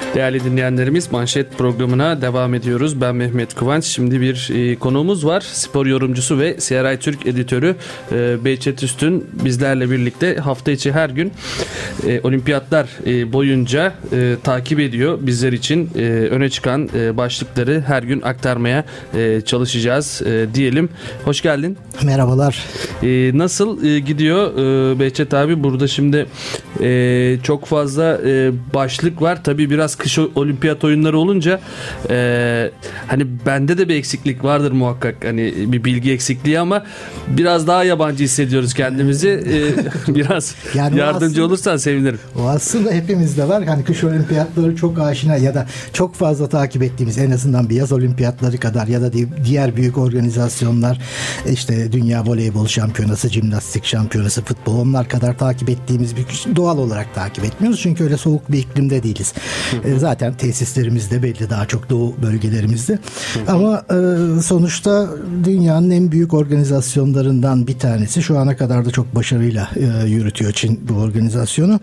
Değerli dinleyenlerimiz, Manşet programına devam ediyoruz. Ben Mehmet Kıvanç. Şimdi bir konuğumuz var. Spor yorumcusu ve CRI Türk editörü Behçet Üstün bizlerle birlikte hafta içi her gün olimpiyatlar boyunca takip ediyor. Bizler için öne çıkan başlıkları her gün aktarmaya çalışacağız diyelim. Hoş geldin. Merhabalar. Nasıl gidiyor Behçet abi? Burada şimdi çok fazla başlık var. Tabii biraz kış olimpiyat oyunları olunca hani bende de bir eksiklik vardır muhakkak. Hani bir bilgi eksikliği ama biraz daha yabancı hissediyoruz kendimizi. Biraz yani yardımcı olursan sevinirim. O aslında hepimizde var. Hani kış olimpiyatları çok aşina ya da çok fazla takip ettiğimiz, en azından bir yaz olimpiyatları kadar ya da diğer büyük organizasyonlar, işte Dünya Voleybol Şampiyonası, Jimnastik Şampiyonası, futbol, onlar kadar takip ettiğimiz bir doğal olarak takip etmiyoruz. Çünkü öyle soğuk bir iklimde değiliz. Zaten tesislerimiz de belli, daha çok doğu bölgelerimizde. Ama sonuçta dünyanın en büyük organizasyonlarından bir tanesi. Şu ana kadar da çok başarıyla yürütüyor Çin bu organizasyonu.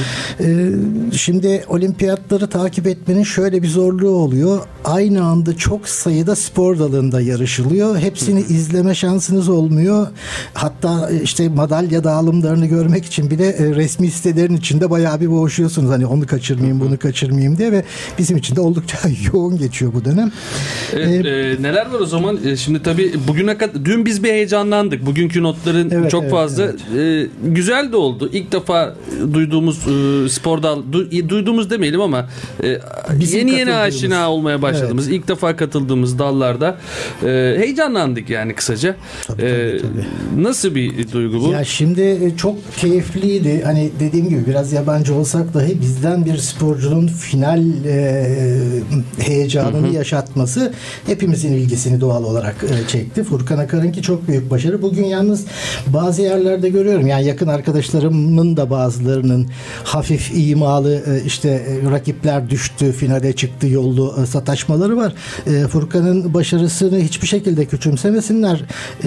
Şimdi olimpiyatları takip etmenin şöyle bir zorluğu oluyor. Aynı anda çok sayıda spor dalında yarışılıyor. Hepsini izleme şansınız olmuyor. Hatta işte madalya dağılımlarını görmek için bile resmi sitelerin içinde bayağı bir boğuşuyorsunuz. Hani onu kaçırmayayım, bunu kaçırmayayım diye ve bizim için de oldukça yoğun geçiyor bu dönem. Evet, neler var o zaman? Şimdi tabii bugüne kadar, dün biz bir heyecanlandık. Bugünkü notların çok fazla. Evet. Güzel de oldu. İlk defa duyduğumuz spor dal, duyduğumuz demeyelim ama yeni aşina olmaya başladığımız, ilk defa katıldığımız dallarda heyecanlandık yani kısaca. Tabii. Nasıl bir duygu bu? Ya şimdi çok keyifliydi. Hani dediğim gibi biraz yabancı olsak dahi bizden bir sporcunun final heyecanını yaşatması hepimizin ilgisini doğal olarak çekti. Furkan Akar'ınki çok büyük başarı. Bugün yalnız bazı yerlerde görüyorum. Yani yakın arkadaşlarımın da bazılarının hafif imalı işte rakipler düştü, finale çıktı yollu sataşmaları var. Furkan'ın başarısını hiçbir şekilde küçümsemesinler.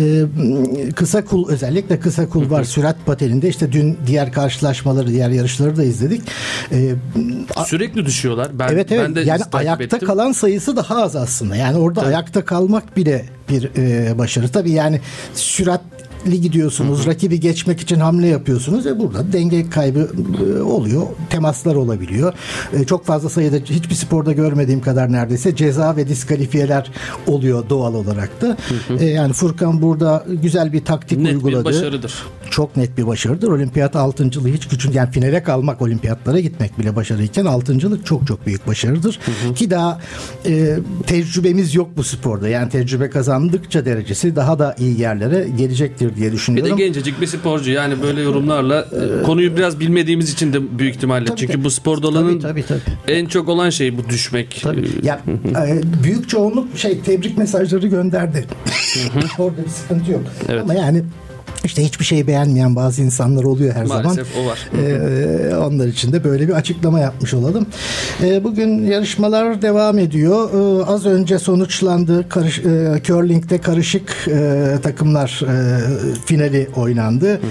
Kısa kul, özellikle kısa kul var. Sürat pateninde işte dün diğer karşılaşmaları, diğer yarışları da izledik. Sürekli düşüyorlar. Evet. Ben de yani ayakta ettim. Kalan sayısı daha az aslında. Yani orada ayakta kalmak bile bir başarı. Tabii yani süratli gidiyorsunuz. Rakibi geçmek için hamle yapıyorsunuz. Burada denge kaybı oluyor. Temaslar olabiliyor. Çok fazla sayıda, hiçbir sporda görmediğim kadar neredeyse ceza ve diskalifiyeler oluyor doğal olarak da. Yani Furkan burada güzel bir taktik uyguladı. Net bir başarıdır. Çok net bir başarıdır. Olimpiyat altıncılığı hiç küçük, yani finale kalmak, olimpiyatlara gitmek bile başarıyken altıncılık çok çok büyük başarıdır. Ki daha tecrübemiz yok bu sporda. Yani tecrübe kazandıkça derecesi daha da iyi yerlere gelecektir diye düşünüyorum. Bir de gencecik bir sporcu, yani böyle yorumlarla konuyu biraz bilmediğimiz için de büyük ihtimalle. Tabii, çünkü bu spor dalının en çok olan şey bu düşmek. Ya, büyük çoğunluk tebrik mesajları gönderdi. Orada bir sıkıntı yok. Evet. Ama yani İşte hiçbir şeyi beğenmeyen bazı insanlar oluyor her zaman. Maalesef o var. Onlar için de böyle bir açıklama yapmış olalım. Bugün yarışmalar devam ediyor. Az önce sonuçlandı. Curling'de karışık takımlar finali oynandı.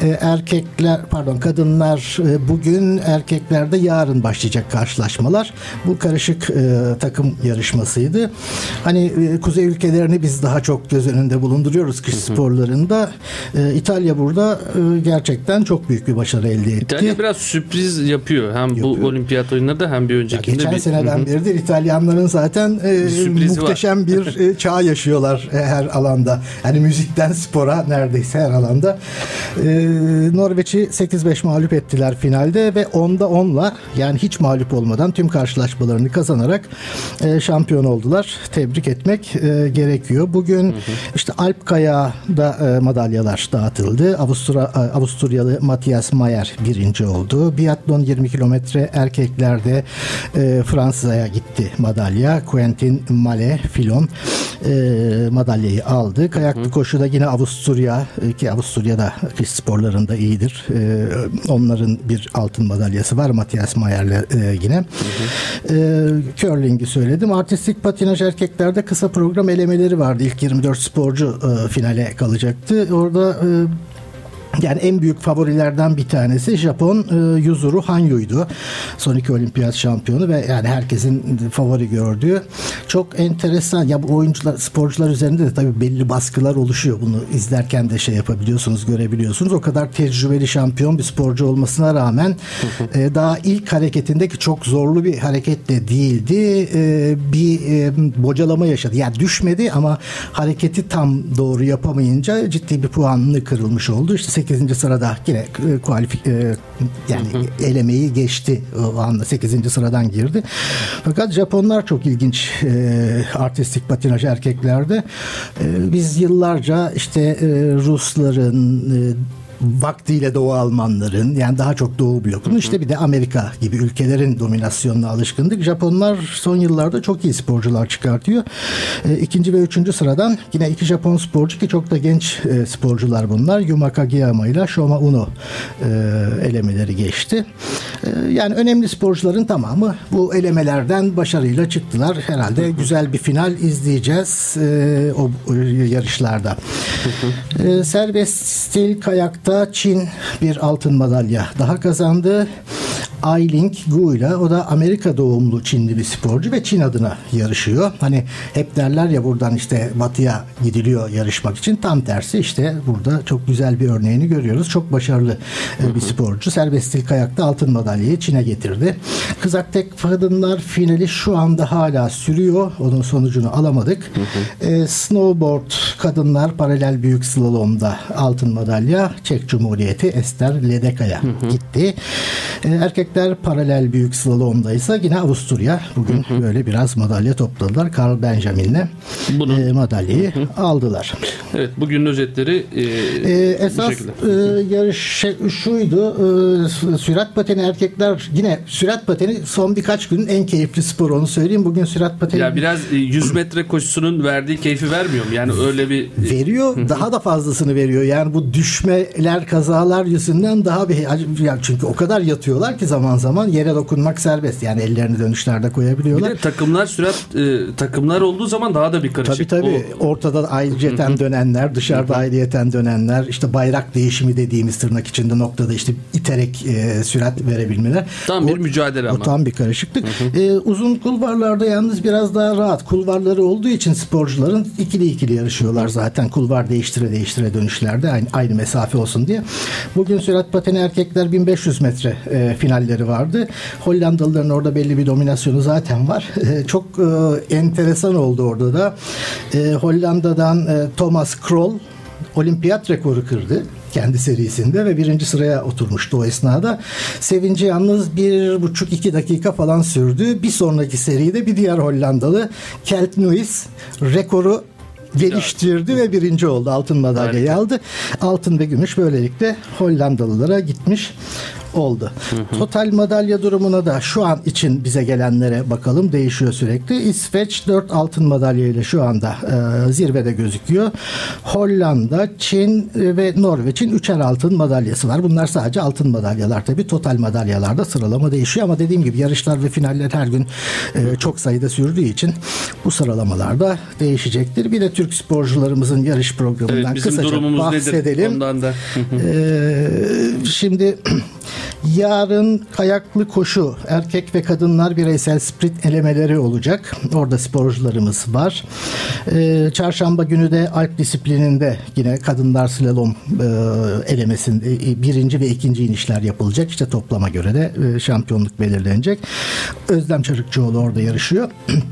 Kadınlar bugün, erkeklerde yarın başlayacak karşılaşmalar. Bu karışık takım yarışmasıydı. Hani kuzey ülkelerini biz daha çok göz önünde bulunduruyoruz kış sporlarında. İtalya burada gerçekten çok büyük bir başarı elde etti. İtalya biraz sürpriz yapıyor. Bu olimpiyat oyunlarda hem bir öncekinde. Geçen seneden beridir İtalyanların zaten muhteşem bir çağ yaşıyorlar her alanda. Yani müzikten spora neredeyse her alanda. Norveç'i 8-5 mağlup ettiler finalde ve 10'da 10'la, yani hiç mağlup olmadan tüm karşılaşmalarını kazanarak şampiyon oldular. Tebrik etmek gerekiyor. Bugün işte Alp Kaya'da madalyalar dağıtıldı. Avusturyalı Matthias Mayer birinci oldu. Biatlon 20 kilometre erkeklerde Fransa'ya gitti madalya. Quentin Mallet-Fillon madalyayı aldı. Kayaklı koşuda yine Avusturya, ki Avusturya'da kış sporlarında iyidir. Onların bir altın madalyası var Matthias Mayer'le yine. Curling'i söyledim. Artistik patinaj erkeklerde kısa program elemeleri vardı. İlk 24 sporcu finale kalacaktı. Orada Yani en büyük favorilerden bir tanesi Japon Yuzuru Hanyu'ydu. Son 2 olimpiyat şampiyonu ve yani herkesin favori gördüğü. Çok enteresan. Ya bu oyuncular, sporcular üzerinde de tabii belli baskılar oluşuyor. Bunu izlerken de şey yapabiliyorsunuz, görebiliyorsunuz. O kadar tecrübeli şampiyon bir sporcu olmasına rağmen daha ilk hareketindeki çok zorlu bir hareket de değildi. Bir bocalama yaşadı. Yani düşmedi ama hareketi tam doğru yapamayınca ciddi bir puanını kırılmış oldu. İşte 8. sırada yine yani elemeyi geçti. O anda 8. sıradan girdi. Fakat Japonlar çok ilginç artistik patinaj erkeklerde. Biz yıllarca işte Rusların vaktiyle Doğu Almanların, yani daha çok Doğu blokunun, işte bir de Amerika gibi ülkelerin dominasyonuna alışkındık. Japonlar son yıllarda çok iyi sporcular çıkartıyor. 2. ve 3. sıradan yine 2 Japon sporcu ki çok da genç sporcular bunlar. Yuma Kageyama ile Shoma Uno elemeleri geçti. Yani önemli sporcuların tamamı bu elemelerden başarıyla çıktılar. Herhalde güzel bir final izleyeceğiz o yarışlarda. Serbest stil kayakta Çin bir altın madalya daha kazandı. Ailing Gu ile, o da Amerika doğumlu Çinli bir sporcu ve Çin adına yarışıyor. Hani hep derler ya buradan işte batıya gidiliyor yarışmak için. Tam tersi, işte burada çok güzel bir örneğini görüyoruz. Çok başarılı bir sporcu. Serbest stil kayakta altın madalyayı Çin'e getirdi. Kızak tek kadınlar finali şu anda hala sürüyor. Onun sonucunu alamadık. Snowboard kadınlar paralel büyük slalomda altın madalya Çek Cumhuriyeti Ester Ledeka'ya gitti. Erkekler paralel büyük slalomda ise yine Avusturya bugün böyle biraz madalya topladılar. Carl Benjamin'le madalyayı aldılar. Evet, bugünün özetleri esas yarış şuydu. Sürat pateni erkekler, yine sürat pateni son birkaç günün en keyifli sporu, onu söyleyeyim. Bugün sürat pateni ya biraz 100 metre koşusunun verdiği keyfi vermiyor mu? Yani öyle bir veriyor. Daha da fazlasını veriyor. Yani bu düşmeler, kazalar yüzünden daha bir, yani çünkü o kadar yatıyorlar ki zaman zaman yere dokunmak serbest. Yani ellerini dönüşlerde koyabiliyorlar. Bir de takımlar takımlar olduğu zaman daha da bir karışık. Tabii. Ortada ayrıyeten dönenler, dışarıda ayrıyeten dönenler, işte bayrak değişimi dediğimiz tırnak içinde noktada işte iterek sürat verebilmeler. Tam bir mücadele ama. Tam bir karışıklık. Uzun kulvarlarda yalnız biraz daha rahat. Kulvarları olduğu için sporcuların ikili yarışıyorlar zaten. Kulvar değiştire dönüşlerde aynı mesafe olsun diye. Bugün sürat pateni erkekler 1500 metre finalleri vardı. Hollandalıların orada belli bir dominasyonu zaten var. Çok enteresan oldu orada da. Hollanda'dan Thomas Krol olimpiyat rekoru kırdı kendi serisinde ve 1. sıraya oturmuştu o esnada. Sevinci yalnız 1,5-2 dakika falan sürdü. Bir sonraki seride bir diğer Hollandalı Kelt Nuis rekoru geliştirdi ve 1. oldu. Altın madalyayı aldı. Altın ve gümüş böylelikle Hollandalılara gitmiş oldu. Total madalya durumuna da şu an için bize gelenlere bakalım. Değişiyor sürekli. İsveç 4 altın madalya ile şu anda zirvede gözüküyor. Hollanda, Çin ve Norveç'in 3'er altın madalyası var. Bunlar sadece altın madalyalar tabii. Total madalyalarda sıralama değişiyor ama dediğim gibi yarışlar ve finaller her gün çok sayıda sürdüğü için bu sıralamalarda değişecektir. Bir de Türk sporcularımızın yarış programından kısaca bahsedelim. Ondan da. Şimdi yarın kayaklı koşu erkek ve kadınlar bireysel sprint elemeleri olacak. Orada sporcularımız var. Çarşamba günü de alp disiplininde yine kadınlar slalom elemesinde 1. ve 2. inişler yapılacak. İşte toplama göre de şampiyonluk belirlenecek. Özlem Çarıkçıoğlu orada yarışıyor.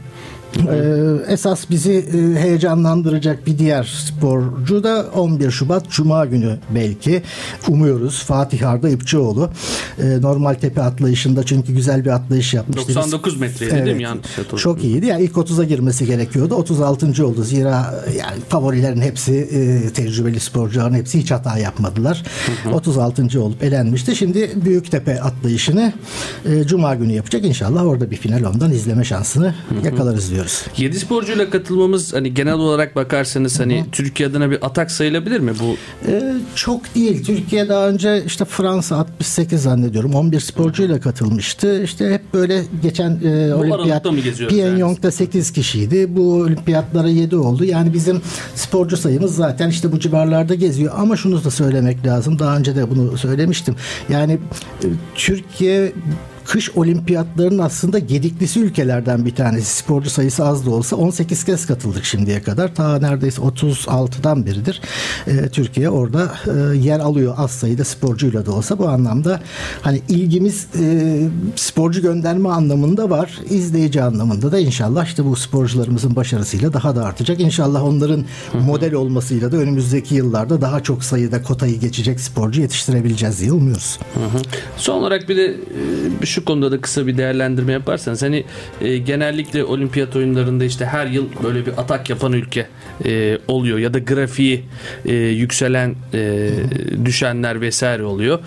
Esas bizi heyecanlandıracak bir diğer sporcu da 11 Şubat Cuma günü belki umuyoruz. Fatih Arda İpçioğlu. Normal tepe atlayışında çünkü güzel bir atlayış yapmıştı. 99 metreydi değil mi? Yanlış çok iyiydi. Yani ilk 30'a girmesi gerekiyordu. 36. oldu. Zira yani favorilerin hepsi, tecrübeli sporcuların hepsi hiç hata yapmadılar. 36. olup elenmişti. Şimdi Büyüktepe atlayışını Cuma günü yapacak. İnşallah orada bir final ondan izleme şansını yakalarız diyor. düşünüyoruz. 7 sporcuyla katılmamız hani genel olarak bakarsanız hani Türkiye adına bir atak sayılabilir mi bu? Çok değil. Türkiye daha önce işte Fransa 68 zannediyorum 11 sporcuyla katılmıştı. İşte hep böyle geçen olimpiyat Pyongyang'da 8 kişiydi. Bu olimpiyatlara 7 oldu. Yani bizim sporcu sayımız zaten işte bu civarlarda geziyor. Ama şunu da söylemek lazım. Daha önce de bunu söylemiştim. Yani Türkiye kış olimpiyatlarının aslında gediklisi ülkelerden bir tanesi. Sporcu sayısı az da olsa 18 kez katıldık şimdiye kadar. Ta neredeyse 36'dan beridir Türkiye orada yer alıyor az sayıda sporcuyla da olsa. Bu anlamda hani ilgimiz sporcu gönderme anlamında var. İzleyici anlamında da inşallah işte bu sporcularımızın başarısıyla daha da artacak. İnşallah onların model olmasıyla da önümüzdeki yıllarda daha çok sayıda kotayı geçecek sporcu yetiştirebileceğiz diye umuyoruz. Son olarak bir de şu konuda da kısa bir değerlendirme yaparsanız hani genellikle olimpiyat oyunlarında işte her yıl böyle bir atak yapan ülke oluyor ya da grafiği yükselen düşenler vesaire oluyor.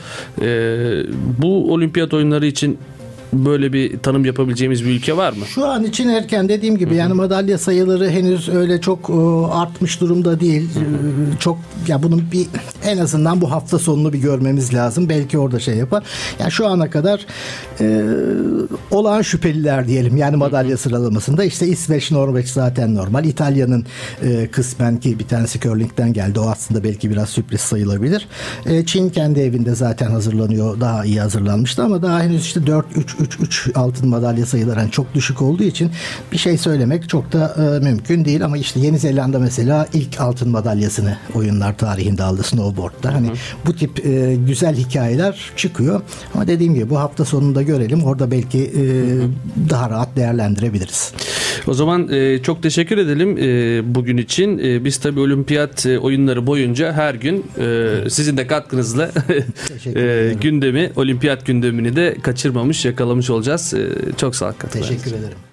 Bu olimpiyat oyunları için böyle bir tanım yapabileceğimiz bir ülke var mı? Şu an için erken, dediğim gibi yani madalya sayıları henüz öyle çok artmış durumda değil. Çok ya bunun bir en azından bu hafta sonunu bir görmemiz lazım. Belki orada şey yapar. Yani şu ana kadar olağan şüpheliler diyelim. Yani madalya sıralamasında işte İsveç, Norveç zaten normal. İtalya'nın kısmen ki bir tanesi curling'den geldi. O aslında belki biraz sürpriz sayılabilir. Çin kendi evinde zaten hazırlanıyor. Daha iyi hazırlanmıştı ama daha henüz işte 3 altın madalya sayıları yani çok düşük olduğu için bir şey söylemek çok da mümkün değil ama işte Yeni Zelanda mesela ilk altın madalyasını oyunlar tarihinde aldı snowboard'da. Hani bu tip güzel hikayeler çıkıyor. Ama dediğim gibi bu hafta sonunda görelim. Orada belki daha rahat değerlendirebiliriz. O zaman çok teşekkür edelim bugün için. Biz tabii olimpiyat oyunları boyunca her gün sizin de katkınızla gündemi, olimpiyat gündemini de kaçırmamış, yakalamış olacağız. Çok sağ olun. Teşekkür ederim.